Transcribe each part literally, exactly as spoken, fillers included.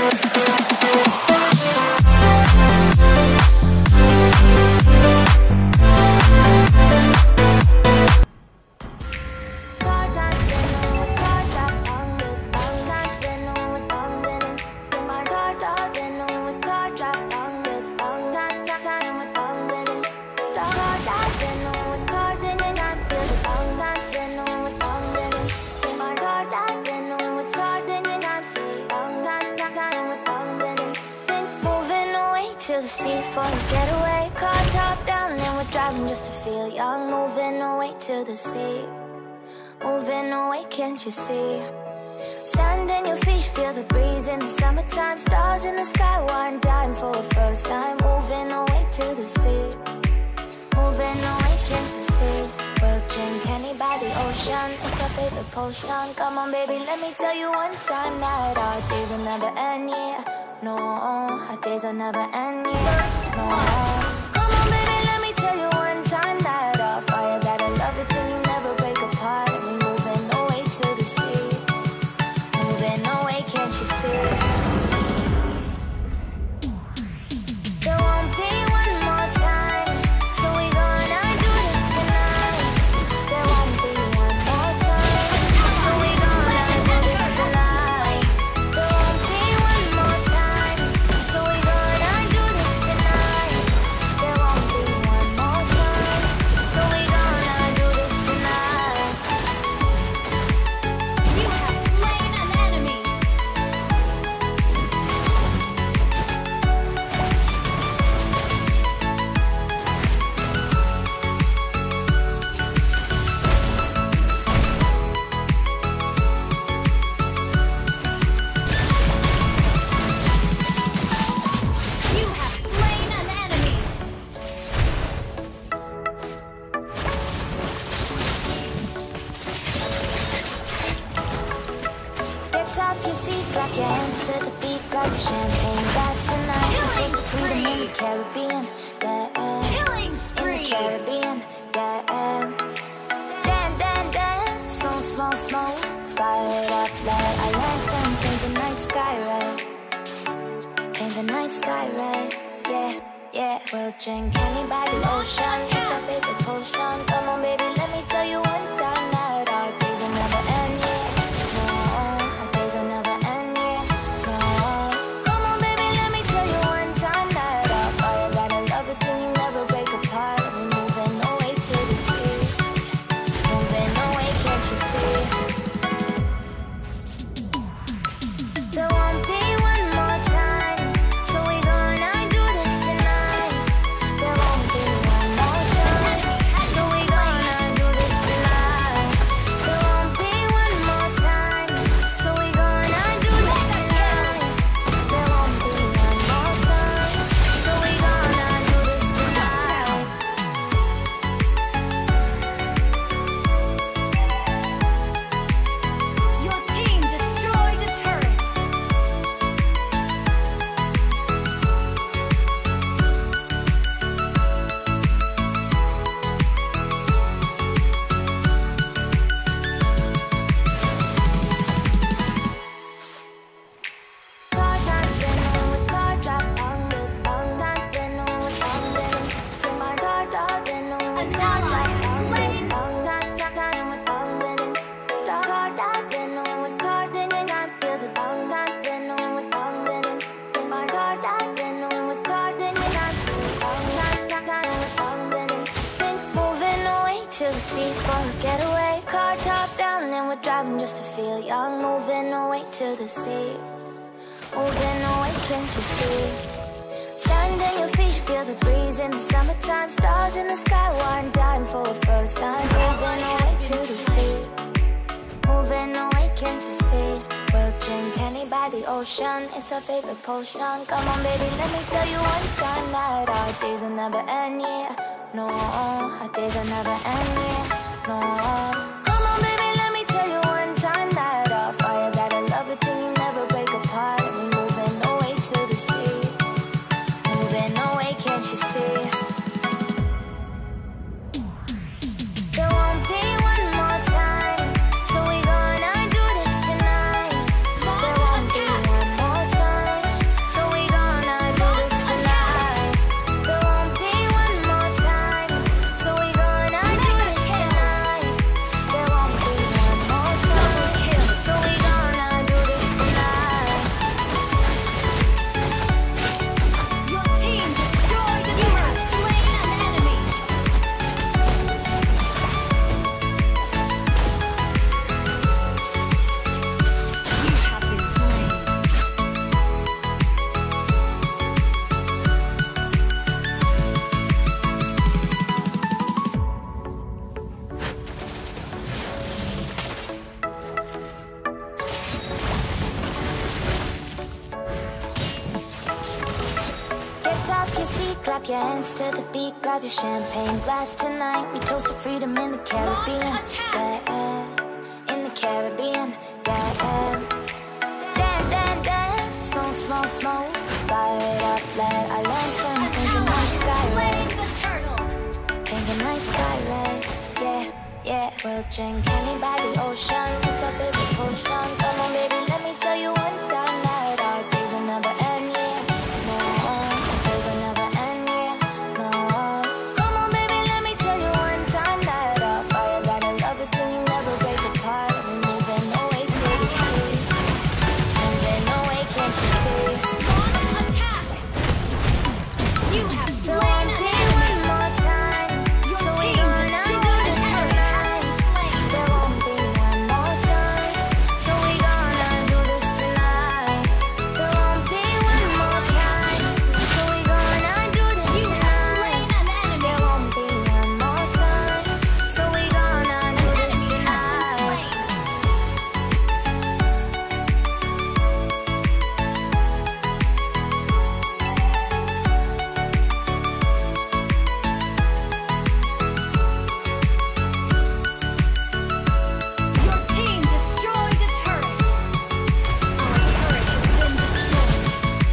To the sea for a getaway, car top down and we're driving just to feel young. Moving away to the sea, moving away, can't you see? Sand in your feet, feel the breeze in the summertime. Stars in the sky, one dime for a first time. Moving away to the sea, moving away, can't you see? We'll drink honey by the ocean, it's our favorite potion. Come on baby, let me tell you one time that our days will never end, yeah. No, our days will never end, yeah. No. Come on baby, let me tell you one time that our fire, that I love it till you never break apart. And we're moving away to the sea, moving away, can't you see? There won't be one more time, so we gonna do this tonight. There won't be one more time, so we gonna do this tonight. There won't be one more time, so we gonna do this tonight. There won't be one more time, so we gonna do this tonight. You have slain an enemy. You have slain an enemy. Get off your seat, clap your hands to the beat, grab your champagne glass tonight. Killing Taste the freedom in the spree. Caribbean, yeah. Killing In the spree. Caribbean, yeah. Dan, dan, dan, smoke, smoke, smoke. Fire it up, light our lanterns, paint the night sky red. Paint the night sky red, yeah, yeah. We'll drink honey by the ocean, it's our favorite potion. Come on baby, let me tell you one time that our days will never end, yeah. No, our days will never end, yeah. No. Come on baby, let me tell you one time that our fire, that I love it till you never break apart. And we're moving away to the sea, moving away, can't you see? There won't be one more time, so we gonna do this tonight. There won't be one more time, so we gonna do this tonight. There won't be one more time, so we gonna do this tonight. There won't be one more time, so we gonna do this tonight. Your team destroyed a turret. Car dancing when we car drop down, down, dancing when we dancing. Bring my car dancing when we An car ally drop has slain. down, down, down, down, when we dancing. Car dancing when we car dancing, I feel the down, dancing when we dancing. Bring my car dancing when we car dancing, I feel the down, down, down, when we dancing. Been moving away to the sea for a getaway. Car top down and we're driving just to feel young. Moving away to the sea, moving away, can't you see? Sand in your feet, feel the breeze in the summertime. Stars in the sky, one dime for a first time. Moving away to the sea, moving away, can't you see? We'll drink honey by the ocean, it's our favorite potion. Come on baby, let me tell you one time that our days will never end, yeah. No, our days will never end, yeah. No. Come on baby, let me tell you one time that our fire, that I love it till you never break apart. And we're moving away to the sea, moving away, can't you see? There won't be one more time, so we gonna do this tonight. There won't be one more time, your seat, clap your hands to the beat, grab your champagne glass tonight. We toast to freedom in the Caribbean, yeah, in the Caribbean, yeah. Dan, dan, dan, smoke, smoke, smoke, fire it up, let our lanterns paint the night sky red, The turtle. paint the night sky red, yeah, yeah. We'll drink honey by the ocean, it's our favorite potion. Come on, baby, let me tell you one time that our days will never end, yeah. No, days will never end, yeah. No. Come on, baby, let me tell you one time that our fire got a love it till you never break apart. We're moving away to the sea, moving away, can't you see? Launch attack. You have So slain I'll an play enemy. one more time. Your So we team gonna destroyed do an this enemy. tonight. Slain. There won't be one more time. So we gonna do this tonight. There won't be one more time. So we gonna do this You have slain tonight. an enemy. There won't be one more time. So we gonna do An this enemy has been tonight. slain. Your team destroyed a turret. Our turret has been destroyed.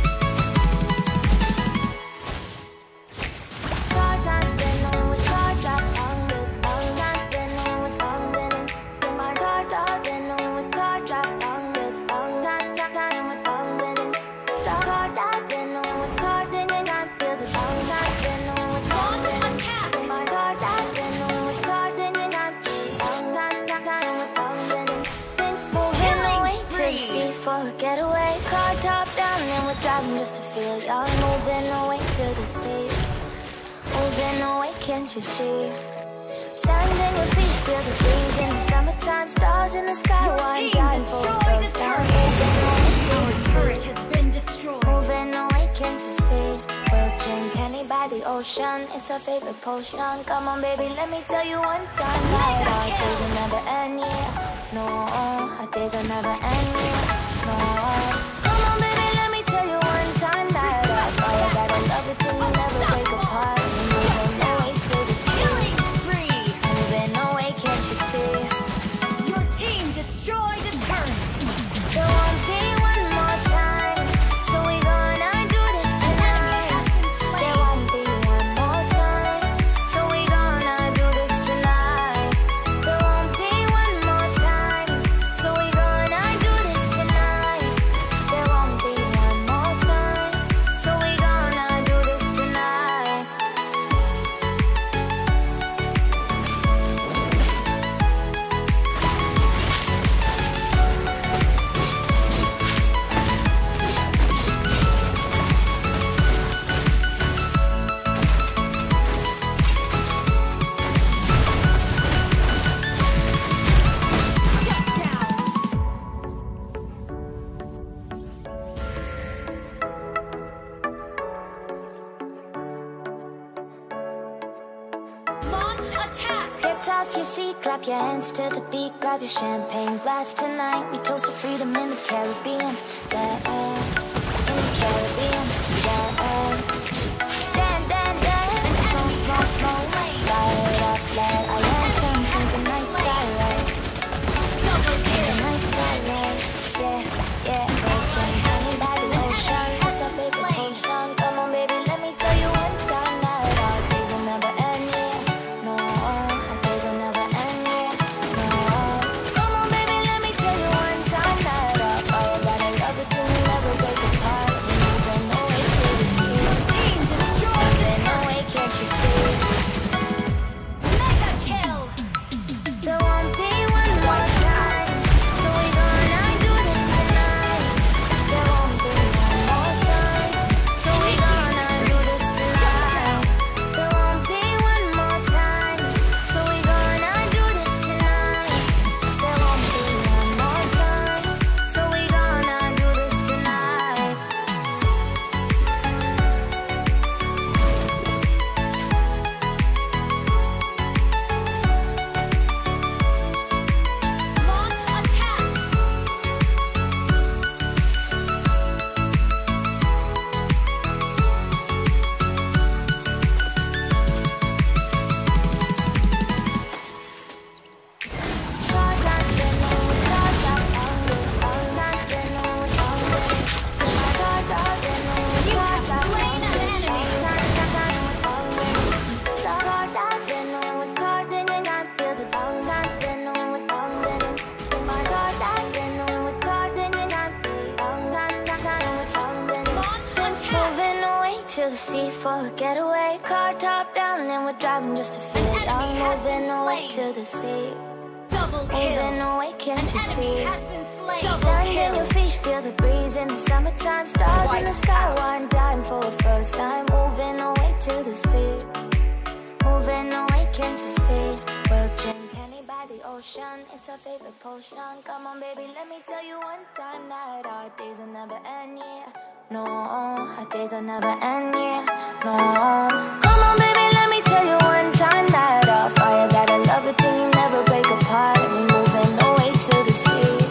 Car time, then when we car drop down, look all night, then when we down, then in in my car top, then when we car drop down, look all night, night, night, and we down, then in the car top, then when we car, then in I feel the down night, then when we down, then in in my car top, then when we car, then in I feel down night, night, night, and we down, then in then moving away to the sea for a getaway, car top down, and we're driving just to feel young, moving away to the sea. Moving away, can't you see? Sand in your feet, feel the breeze in the summertime. Stars in the sky, Your one team dying for the destroyed a first time. turret. Moving away to Our the turret sea. has been destroyed. Moving away, can't you see? We'll drink honey by the ocean. It's our favorite potion. Come on, baby, let me tell you one time that our days will never end, yeah. No, our days will never end, yeah. No. Come on, baby, let me tell you one time that our fire got a love it till we never break apart. We're moving away to the sea. Killing spree. Moving away, can't you see? Your team destroyed a turret. There won't be one more time. So we gonna do this An enemy tonight. has been There slain. won't be one more time. So we gonna do this tonight. There won't be one more time. So we gonna do this tonight. There won't be one more time. So we gonna do this tonight. Shut down. Launch attack. Get off your seat, clap your hands to the beat, grab your champagne glass tonight. We toast to freedom in the Caribbean, yeah, in the Caribbean, yeah. Dan, dan, dan, smoke, smoke, smoke, fire it up, let our lanterns paint the night sky red, Double paint the kill. night sky red, yeah, yeah. We'll drink honey by the ocean, it's our favorite potion. Come on, baby, let me tell you one time that our days will never end, yeah. No, our days will never end, yeah. No. Come on, baby, let me tell you one time that our fire got a love it till we never break apart. We're moving away to to the sea for a getaway. Car top down and we're driving just to feel An young. enemy has Moving been away slain. to the sea. Double Moving kill. away, can't An you enemy see? has been slain. Double Sand in kill. your feet, feel the breeze in the summertime. Stars in the Wiped sky, out. one dime for a first time. Moving away to the sea. Moving away, can't you see? We'll drink honey by the ocean. It's our favorite potion. Come on, baby, let me tell you one time that our days will never end, yeah. No, our days will never end, yeah. No. Come on, baby, let me tell you one time that our fire got a love between you never break apart. And we moving away to the sea.